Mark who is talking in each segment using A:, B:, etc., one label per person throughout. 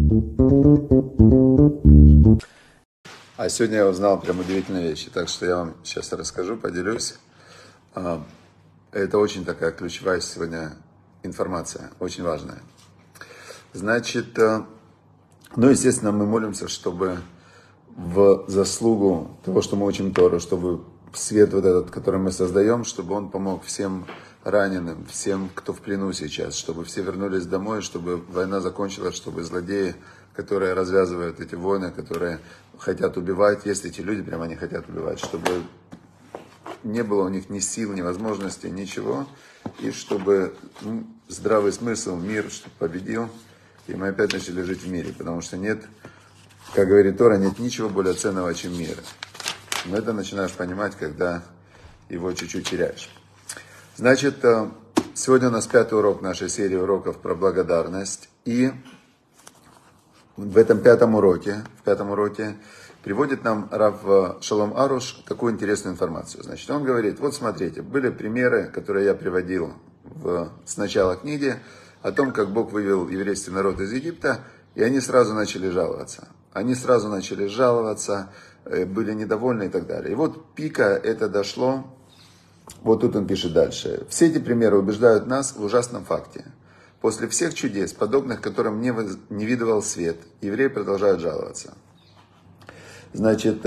A: А сегодня я узнал прям удивительные вещи, так что я вам сейчас расскажу, поделюсь. Это очень такая ключевая сегодня информация, очень важная. Значит, естественно, мы молимся, чтобы в заслугу того, что мы учим Тору, чтобы свет вот этот, который мы создаем, чтобы он помог всем раненым, всем, кто в плену сейчас, чтобы все вернулись домой, чтобы война закончилась, чтобы злодеи, которые развязывают эти войны, которые хотят убивать, есть эти люди, прямо они хотят убивать, чтобы не было у них ни сил, ни возможностей, ничего, и чтобы здравый смысл, мир, чтобы победил, и мы опять начали жить в мире, потому что нет, как говорит Тора, нет ничего более ценного, чем мир. Но это начинаешь понимать, когда его чуть-чуть теряешь. Значит, сегодня у нас 5-й урок нашей серии уроков про благодарность. И в этом пятом уроке приводит нам Рав Шолом Аруш такую интересную информацию. Значит, он говорит, вот смотрите, были примеры, которые я приводил с начала книги, о том, как Бог вывел еврейский народ из Египта, и они сразу начали жаловаться. Были недовольны и так далее. И вот пика это дошло, вот тут он пишет дальше. Все эти примеры убеждают нас в ужасном факте. После всех чудес, подобных которым не видывал свет, евреи продолжают жаловаться. Значит,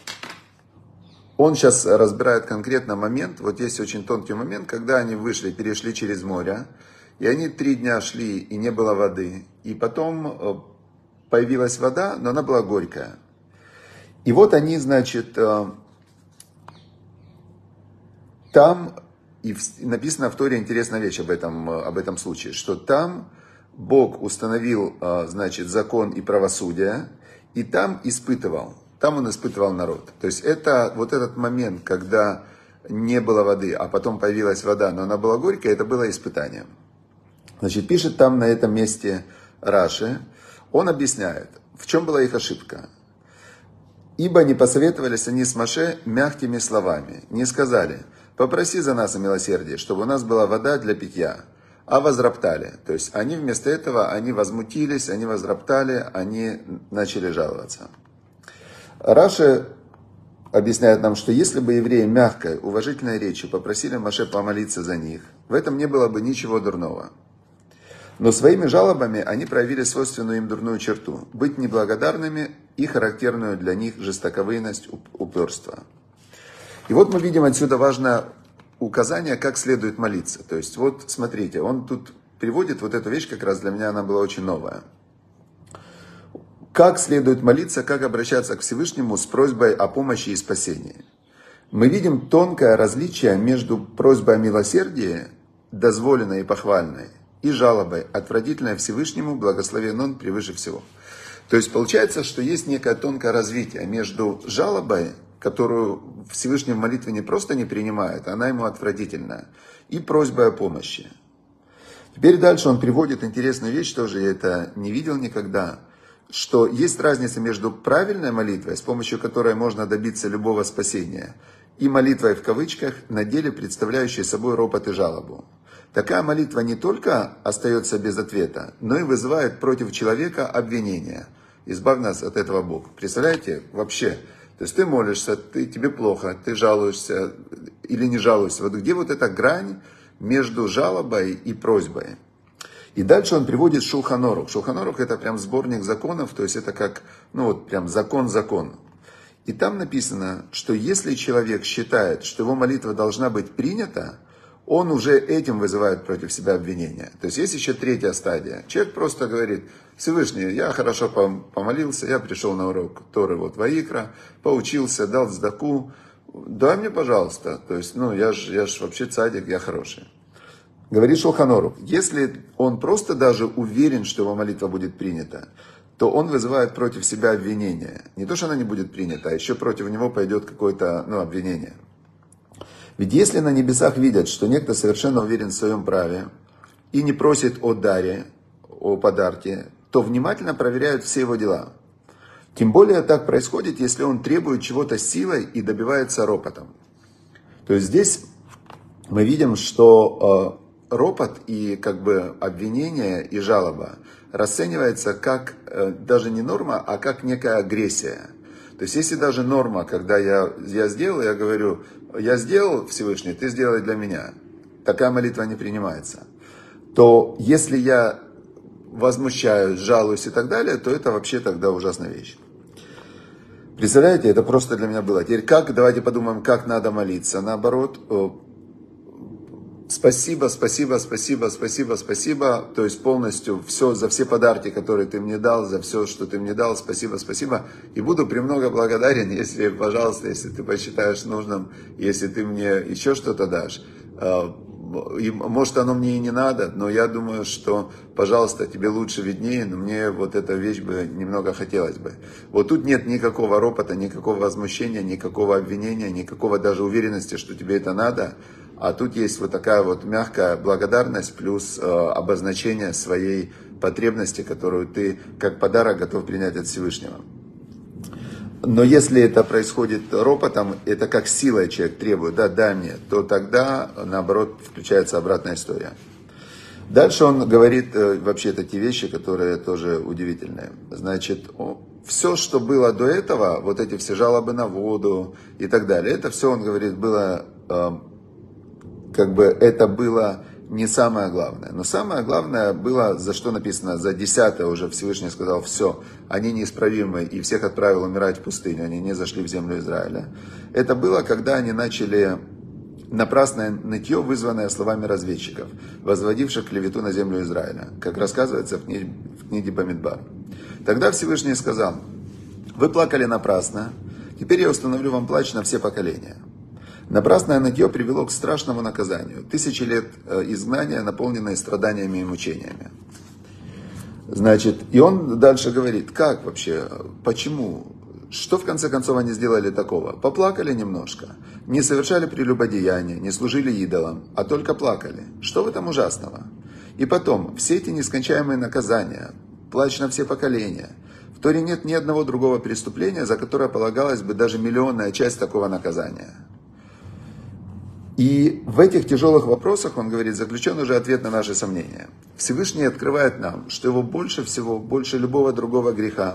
A: он сейчас разбирает конкретно момент, вот есть очень тонкий момент, когда они перешли через море, и они 3 дня шли, и не было воды, и потом появилась вода, но она была горькая. И вот они, значит, там, и написано в Торе интересная вещь об этом случае, что там Бог установил, значит, закон и правосудие, и там он испытывал народ. То есть это вот этот момент, когда не было воды, а потом появилась вода, но она была горькая, это было испытанием. Значит, пишет там на этом месте Раши, он объясняет, в чем была их ошибка. Ибо не посоветовались они с Моше мягкими словами, не сказали, попроси за нас о милосердии, чтобы у нас была вода для питья, а возроптали. То есть они вместо этого, они возмутились, они возроптали, они начали жаловаться. Раши объясняет нам, что если бы евреи мягкой, уважительной речью попросили Моше помолиться за них, в этом не было бы ничего дурного. Но своими жалобами они проявили свойственную им дурную черту – быть неблагодарными и характерную для них жестоковыйность, упорство. И вот мы видим отсюда важное указание, как следует молиться. То есть вот смотрите, он тут приводит вот эту вещь, как раз для меня она была очень новая. Как следует молиться, как обращаться к Всевышнему с просьбой о помощи и спасении. Мы видим тонкое различие между просьбой о милосердии, дозволенной и похвальной, и жалобой, отвратительной Всевышнему, благословен Он превыше всего. То есть получается, что есть некое тонкое развитие между жалобой, которую Всевышний в молитве не просто не принимает, она ему отвратительная, и просьбой о помощи. Теперь дальше он приводит интересную вещь, тоже я это не видел никогда, что есть разница между правильной молитвой, с помощью которой можно добиться любого спасения, и молитвой в кавычках, на деле представляющей собой ропот и жалобу. Такая молитва не только остается без ответа, но и вызывает против человека обвинения. Избавь нас от этого Бог. Представляете, вообще, то есть ты молишься, тебе плохо, ты жалуешься или не жалуешься. Вот где вот эта грань между жалобой и просьбой? И дальше он приводит Шулхан Арух. Шулхан Арух это прям сборник законов, то есть это как, прям закон. И там написано, что если человек считает, что его молитва должна быть принята, он уже этим вызывает против себя обвинения. То есть есть еще 3-я стадия. Человек просто говорит, Всевышний, я хорошо помолился, я пришел на урок Торы, Ваикра, поучился, дал цдаку, дай мне, пожалуйста. То есть, я ж вообще цадик, я хороший. Говорит Шулхан Арух, если он просто даже уверен, что его молитва будет принята, то он вызывает против себя обвинение. Не то, что она не будет принята, а еще против него пойдет какое-то обвинение. Ведь если на небесах видят, что некто совершенно уверен в своем праве и не просит о даре, о подарке, то внимательно проверяют все его дела. Тем более так происходит, если он требует чего-то силой и добивается ропотом. То есть здесь мы видим, что ропот и обвинение и жалоба, расценивается как даже не норма, а как некая агрессия. То есть если даже норма, когда я сделал, я говорю, я сделал, Всевышний, ты сделай для меня. Такая молитва не принимается. То если я возмущаюсь, жалуюсь и так далее, то это вообще тогда ужасная вещь. Представляете, это просто для меня было. Теперь давайте подумаем, как надо молиться. Наоборот, спасибо, спасибо, спасибо, спасибо, спасибо. То есть полностью все, за все подарки, которые ты мне дал, за все, что ты мне дал, спасибо, спасибо. И буду премного благодарен, если, пожалуйста, если ты посчитаешь нужным, если ты мне еще что-то дашь. И, может, оно мне и не надо, но я думаю, что, пожалуйста, тебе лучше виднее, но мне вот эта вещь бы немного хотелось бы. Вот тут нет никакого ропота, никакого возмущения, никакого обвинения, никакого даже уверенности, что тебе это надо. А тут есть вот такая вот мягкая благодарность плюс обозначение своей потребности, которую ты как подарок готов принять от Всевышнего. Но если это происходит ропотом, это как силой человек требует, да, дай мне, то тогда, наоборот, включается обратная история. Дальше он говорит вообще такие вещи, которые тоже удивительные. Значит, все, что было до этого, вот эти все жалобы на воду и так далее, это все, он говорит, было, это было не самое главное. Но самое главное было, за что написано, за 10-е уже Всевышний сказал, все, они неисправимы, и всех отправил умирать в пустыню, они не зашли в землю Израиля. Это было, когда они начали напрасное нытье, вызванное словами разведчиков, возводивших клевету на землю Израиля, как рассказывается в книге Бамидбар. Тогда Всевышний сказал, вы плакали напрасно, теперь я установлю вам плач на все поколения. Напрасное нытье привело к страшному наказанию. 1000 лет изгнания, наполненные страданиями и мучениями. Значит, и он дальше говорит, как вообще, почему, что в конце концов они сделали такого? Поплакали немножко, не совершали прелюбодеяния, не служили идолам, а только плакали. Что в этом ужасного? И потом, все эти нескончаемые наказания, плач на все поколения. В Торе нет ни одного другого преступления, за которое полагалась бы даже миллионная часть такого наказания. И в этих тяжелых вопросах, он говорит, заключен уже ответ на наши сомнения. Всевышний открывает нам, что его больше всего, больше любого другого греха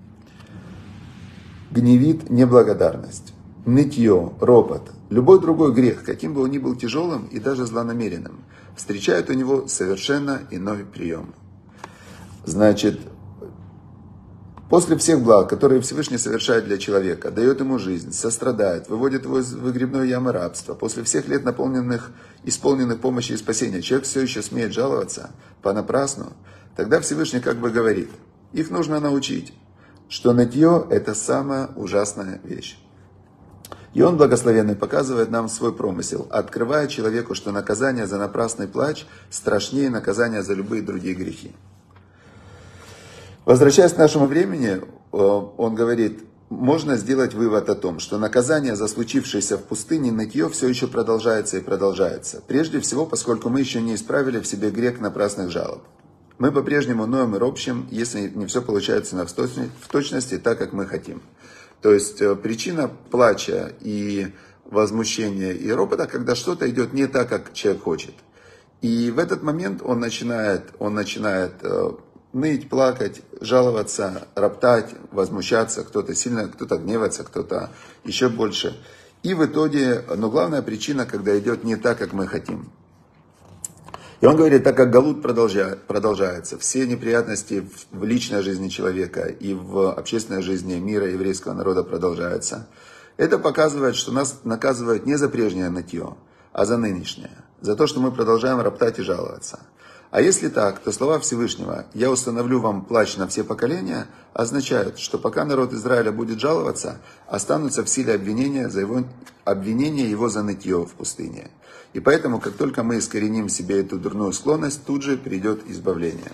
A: гневит неблагодарность, нытье, ропот. Любой другой грех, каким бы он ни был тяжелым и даже злонамеренным, встречает у него совершенно иной прием. Значит, после всех благ, которые Всевышний совершает для человека, дает ему жизнь, сострадает, выводит его из выгребной ямы рабства, после всех лет исполненных помощи и спасения, человек все еще смеет жаловаться понапрасну, тогда Всевышний как бы говорит, их нужно научить, что нытье – это самая ужасная вещь. И он, благословенный, показывает нам свой промысел, открывая человеку, что наказание за напрасный плач страшнее наказания за любые другие грехи. Возвращаясь к нашему времени, он говорит, можно сделать вывод о том, что наказание за случившееся в пустыне нытье все еще продолжается и продолжается. Прежде всего, поскольку мы еще не исправили в себе грех напрасных жалоб. Мы по-прежнему ноем и ропщим, если не все получается в точности так, как мы хотим. То есть причина плача и возмущения и ропота, когда что-то идет не так, как человек хочет. И в этот момент он начинает ныть, плакать, жаловаться, роптать, возмущаться, кто-то сильно, кто-то гневается, кто-то еще больше. И в итоге, но главная причина, когда идет не так, как мы хотим. И он говорит, так как галут продолжается, все неприятности в личной жизни человека и в общественной жизни мира еврейского народа продолжаются, это показывает, что нас наказывают не за прежнее нытье, а за нынешнее, за то, что мы продолжаем роптать и жаловаться. А если так, то слова Всевышнего «Я установлю вам плач на все поколения» означают, что пока народ Израиля будет жаловаться, останутся в силе обвинения его за нытье в пустыне. И поэтому, как только мы искореним в себе эту дурную склонность, тут же придет избавление.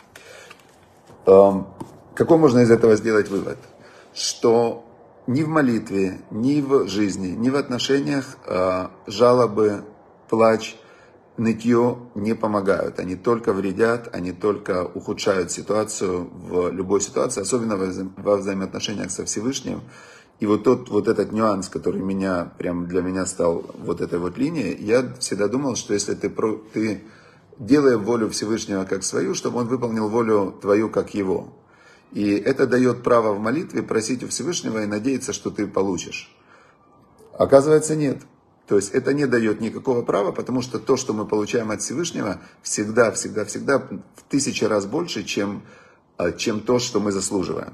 A: Какой можно из этого сделать вывод? Что ни в молитве, ни в жизни, ни в отношениях жалобы, плач, нытье не помогают. Они только вредят, они только ухудшают ситуацию в любой ситуации, особенно во взаимоотношениях со Всевышним. И вот этот нюанс, который прям для меня стал вот этой вот линией, я всегда думал, что если ты делай волю Всевышнего как свою, чтобы он выполнил волю твою как его. И это дает право в молитве просить у Всевышнего и надеяться, что ты получишь. Оказывается, нет. То есть это не дает никакого права, потому что то, что мы получаем от Всевышнего, всегда в 1000 раз больше, чем то, что мы заслуживаем.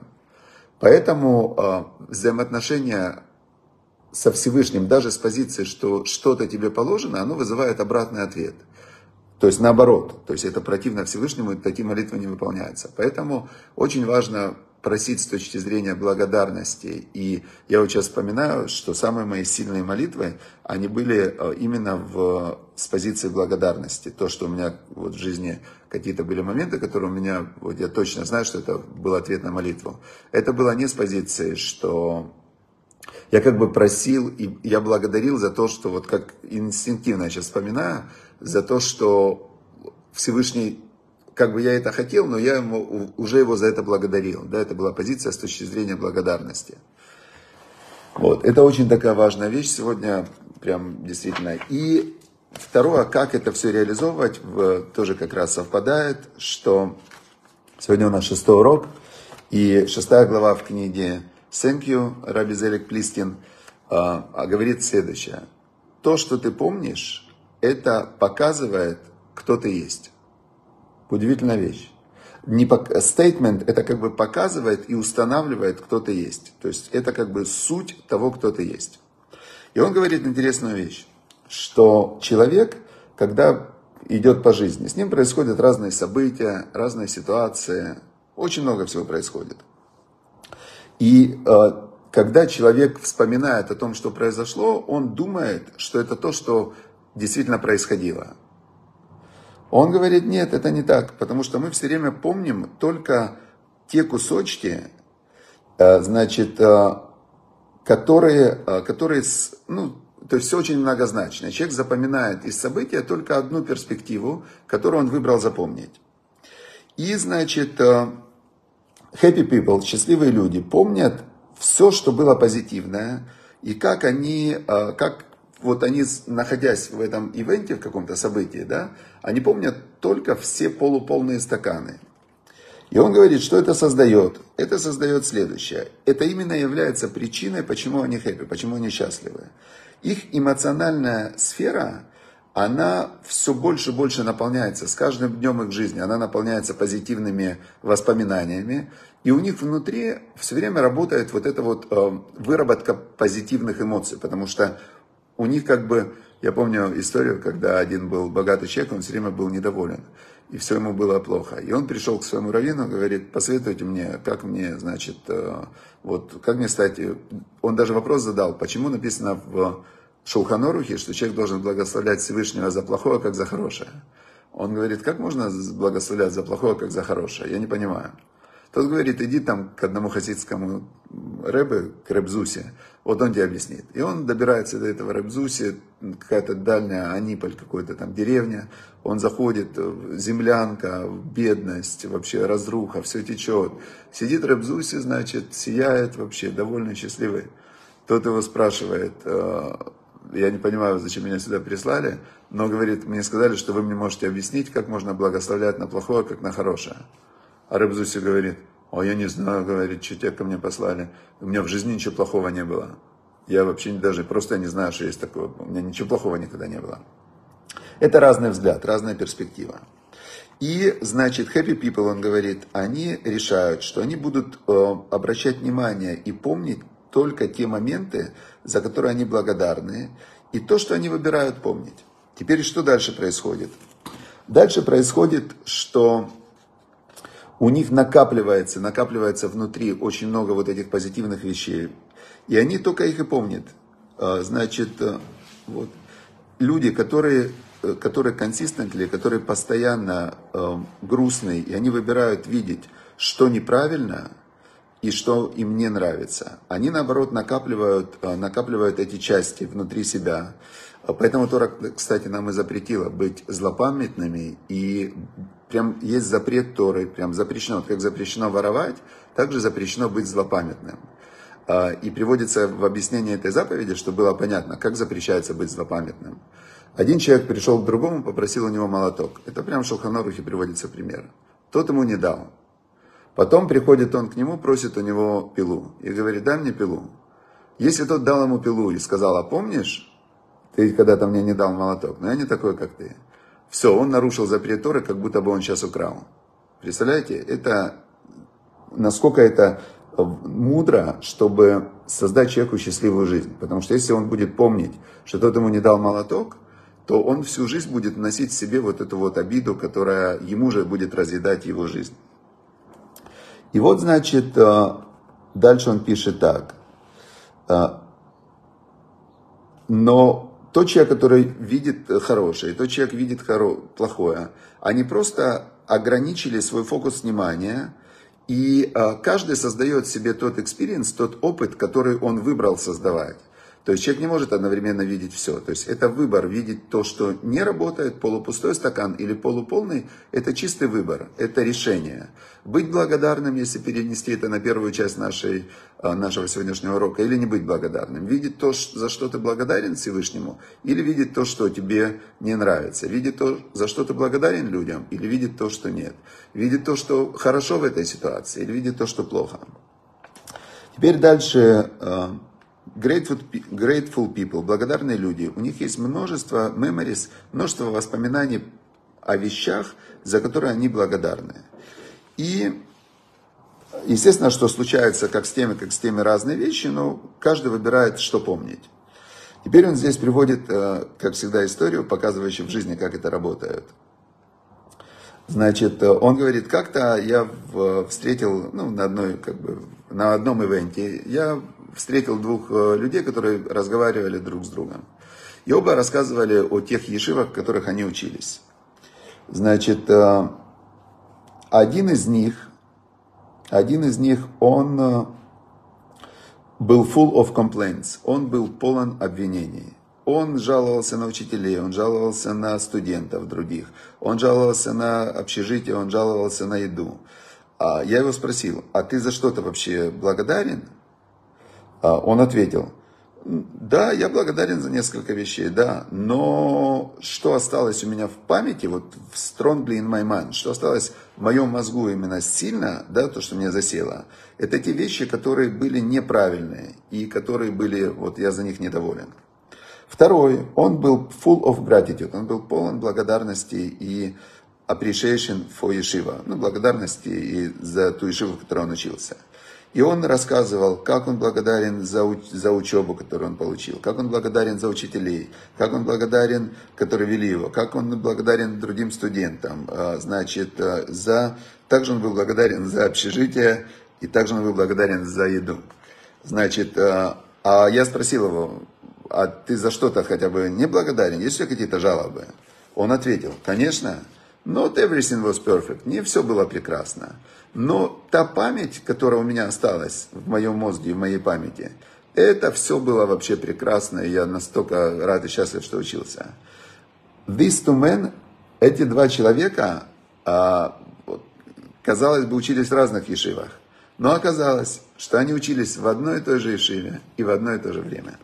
A: Поэтому взаимоотношения со Всевышним, даже с позиции, что что-то тебе положено, оно вызывает обратный ответ. То есть наоборот, то есть это противно Всевышнему, и такие молитвы не выполняются. Поэтому очень важно просить с точки зрения благодарности. И я вот сейчас вспоминаю, что самые мои сильные молитвы, они были именно с позиции благодарности. То, что у меня вот в жизни какие-то были моменты, которые у меня, вот я точно знаю, что это был ответ на молитву. Это было не с позиции, что я как бы просил, и я благодарил за то, что вот как инстинктивно я сейчас вспоминаю, за то, что Всевышний, как бы я это хотел, но я уже его за это благодарил. Да, это была позиция с точки зрения благодарности. Вот, это очень такая важная вещь сегодня, прям действительно. И второе, как это все реализовывать, тоже как раз совпадает, что сегодня у нас 6-й урок, и 6 глава в книге Thank you, Раби Зелек Плистин, говорит следующее. То, что ты помнишь, это показывает, кто ты есть. Удивительная вещь. Statement это как бы показывает и устанавливает, кто ты есть. То есть это как бы суть того, кто ты есть. И он говорит интересную вещь, что человек, когда идет по жизни, с ним происходят разные события, разные ситуации, очень много всего происходит. И когда человек вспоминает о том, что произошло, он думает, что это то, что действительно происходило. Он говорит, нет, это не так, потому что мы все время помним только те кусочки, значит, которые, ну, то есть все очень многозначно. Человек запоминает из события только одну перспективу, которую он выбрал запомнить. И, значит, happy people, счастливые люди, помнят все, что было позитивное, и как они, находясь в этом ивенте, в каком-то событии, да, они помнят только все полуполные стаканы. И он говорит, что это создает? Это создает следующее. Это именно является причиной, почему они happy, почему они счастливы. Их эмоциональная сфера, она все больше и больше наполняется. С каждым днем их жизни она наполняется позитивными воспоминаниями. И у них внутри все время работает вот эта вот выработка позитивных эмоций. Потому что у них как бы, я помню историю, когда один был богатый человек, он все время был недоволен. И все ему было плохо. И он пришел к своему раввину и говорит, посоветуйте мне, как мне, значит, вот, как мне стать... Он даже вопрос задал, почему написано в Шулхан Арухе, что человек должен благословлять Всевышнего за плохое, как за хорошее. Он говорит, как можно благословлять за плохое, как за хорошее? Я не понимаю. Тот говорит, иди там к одному хасидскому рэбе, к Ребзусе, вот он тебе объяснит. И он добирается до этого Ребзуси, какая-то дальняя Аниполь, какой-то там деревня. Он заходит, землянка, бедность, вообще разруха, все течет. Сидит Ребзуси, значит, сияет вообще, довольно счастливый. Тот его спрашивает, я не понимаю, зачем меня сюда прислали, но говорит, мне сказали, что вы мне можете объяснить, как можно благословлять на плохое, как на хорошее. А Ребзуси говорит, я не знаю, говорит, что тебя ко мне послали. У меня в жизни ничего плохого не было. Я вообще даже просто не знаю, что есть такое. У меня ничего плохого никогда не было. Это разный взгляд, разная перспектива. И, значит, happy people, он говорит, они решают, что они будут обращать внимание и помнить только те моменты, за которые они благодарны, и то, что они выбирают помнить. Теперь что дальше происходит? Дальше происходит, что у них накапливается внутри очень много вот этих позитивных вещей. И они только их и помнят. Значит, вот, люди, которые consistently, которые постоянно грустные, и они выбирают видеть, что неправильно и что им не нравится. Они, наоборот, накапливают эти части внутри себя. Поэтому Тора, кстати, нам и запретила быть злопамятными, и прям есть запрет Торы, прям запрещено, как запрещено воровать, также запрещено быть злопамятным. И приводится в объяснении этой заповеди, чтобы было понятно, как запрещается быть злопамятным. Один человек пришел к другому, попросил у него молоток. Это прямо в Шулхан Арухе приводится пример. Тот ему не дал. Потом приходит он к нему, просит у него пилу. И говорит, дай мне пилу. Если тот дал ему пилу и сказал, а помнишь, ты когда-то мне не дал молоток, но я не такой, как ты. Все, он нарушил запрет Торы, как будто бы он сейчас украл. Представляете, это насколько это мудро, чтобы создать человеку счастливую жизнь. Потому что если он будет помнить, что тот ему не дал молоток, то он всю жизнь будет носить в себе вот эту вот обиду, которая ему же будет разъедать его жизнь. И вот, значит, дальше он пишет так. Но тот человек, который видит хорошее, и тот человек видит плохое, они просто ограничили свой фокус внимания, и каждый создает себе тот экспириенс, тот опыт, который он выбрал создавать. То есть человек не может одновременно видеть все. То есть это выбор видеть то, что не работает, полупустой стакан или полуполный, это чистый выбор, это решение. Быть благодарным, если перенести это на первую часть нашего сегодняшнего урока, или не быть благодарным. Видеть то, за что ты благодарен Всевышнему, или видеть то, что тебе не нравится. Видеть то, за что ты благодарен людям, или видеть то, что нет. Видеть то, что хорошо в этой ситуации, или видеть то, что плохо. Теперь дальше... Grateful people, благодарные люди, у них есть множество memories, множество воспоминаний о вещах, за которые они благодарны. И, естественно, что случается как с теми разные вещи, но каждый выбирает, что помнить. Теперь он здесь приводит, как всегда, историю, показывающую в жизни, как это работает. Значит, он говорит, как-то я встретил, на одном ивенте, я встретил двух людей, которые разговаривали друг с другом. И оба рассказывали о тех ешивах, в которых они учились. Значит, один из них, он был full of complaints, он был полон обвинений. Он жаловался на учителей, он жаловался на студентов других, он жаловался на общежитие, он жаловался на еду. Я его спросил, а ты за что-то вообще благодарен? Он ответил, да, я благодарен за несколько вещей, да, но что осталось у меня в памяти, вот strongly in my mind, что осталось в моем мозгу именно сильно, да, то, что меня засело, это те вещи, которые были неправильные и которые были, вот я за них недоволен. Второй, он был full of gratitude, он был полон благодарности и appreciation for yeshiva, благодарности и за ту ешиву, в которой он учился. И он рассказывал, как он благодарен за учебу, которую он получил, как он благодарен за учителей, как он благодарен, которые вели его, как он благодарен другим студентам. Значит, также он был благодарен за общежитие, и также он был благодарен за еду. Значит, а я спросил его, а ты за что-то хотя бы не благодарен? Есть ли какие-то жалобы? Он ответил, конечно, not everything was perfect, не все было прекрасно. Но та память, которая у меня осталась в моем мозге, в моей памяти, это все было вообще прекрасно, и я настолько рад и счастлив, что учился. These two men, эти два человека, казалось бы, учились в разных ешивах. Но оказалось, что они учились в одной и той же ешиве и в одно и то же время.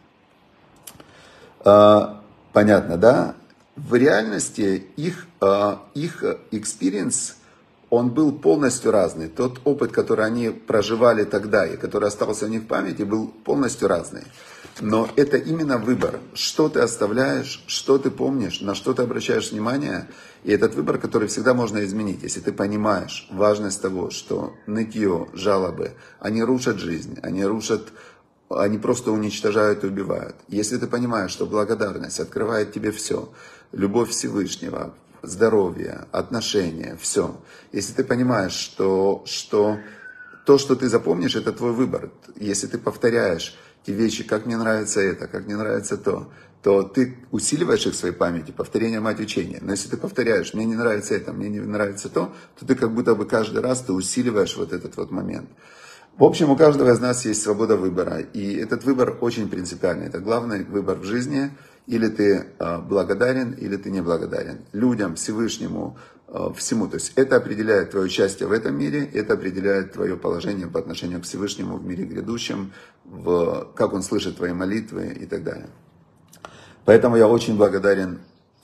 A: Понятно, да? В реальности их experience, он был полностью разный. Тот опыт, который они проживали тогда и который остался у них в памяти, был полностью разный. Но это именно выбор. Что ты оставляешь, что ты помнишь, на что ты обращаешь внимание. И этот выбор, который всегда можно изменить. Если ты понимаешь важность того, что нытье, жалобы, они рушат жизнь, они просто уничтожают и убивают. Если ты понимаешь, что благодарность открывает тебе все, любовь Всевышнего, здоровье, отношения, все. Если ты понимаешь, что то, что ты запомнишь, это твой выбор. Если ты повторяешь те вещи, как мне нравится это, как мне нравится то ты усиливаешь их в своей памяти, повторение мать учения. Но если ты повторяешь, мне не нравится это, мне не нравится то ты как будто бы каждый раз ты усиливаешь вот этот вот момент. В общем, у каждого из нас есть свобода выбора, и этот выбор очень принципиальный. Это главный выбор в жизни. Или ты благодарен, или ты не благодарен. Людям, Всевышнему, всему. То есть это определяет твое участие в этом мире, это определяет твое положение по отношению к Всевышнему в мире грядущем, как он слышит твои молитвы и так далее. Поэтому я очень благодарен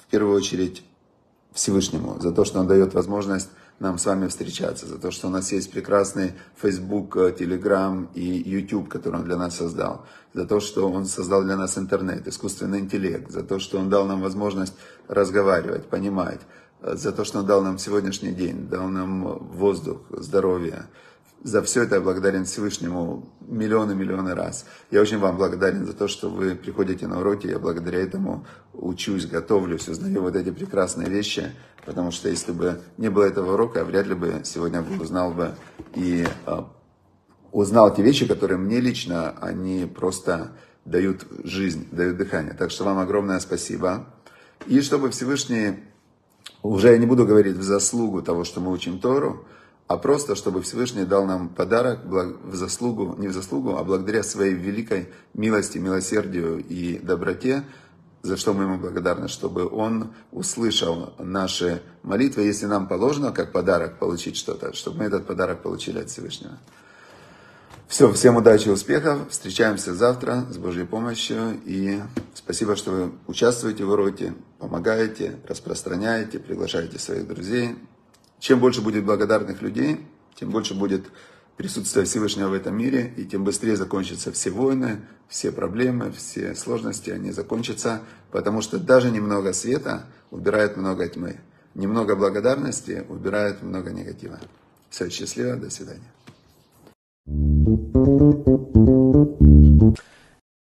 A: первую очередь Всевышнему за то, что Он дает возможность нам с вами встречаться, за то, что у нас есть прекрасный Facebook, Telegram и YouTube, который Он для нас создал, за то, что Он создал для нас интернет, искусственный интеллект, за то, что Он дал нам возможность разговаривать, понимать, за то, что Он дал нам сегодняшний день, дал нам воздух, здоровье. За все это я благодарен Всевышнему миллионы раз. Я очень вам благодарен за то, что вы приходите на уроки. Я благодаря этому учусь, готовлюсь, узнаю вот эти прекрасные вещи. Потому что если бы не было этого урока, я вряд ли бы сегодня узнал бы и узнал те вещи, которые мне лично, они просто дают жизнь, дают дыхание. Так что вам огромное спасибо. И чтобы Всевышний, уже я не буду говорить в заслугу того, что мы учим Тору, а просто, чтобы Всевышний дал нам подарок в заслугу, не в заслугу, а благодаря своей великой милости, милосердию и доброте, за что мы ему благодарны, чтобы он услышал наши молитвы, если нам положено как подарок получить что-то, чтобы мы этот подарок получили от Всевышнего. Все, всем удачи и успехов, встречаемся завтра с Божьей помощью, и спасибо, что вы участвуете в уроке, помогаете, распространяете, приглашаете своих друзей. Чем больше будет благодарных людей, тем больше будет присутствия Всевышнего в этом мире, и тем быстрее закончатся все войны, все проблемы, все сложности, они закончатся, потому что даже немного света убирает много тьмы, немного благодарности убирает много негатива. Все, счастливо, до свидания.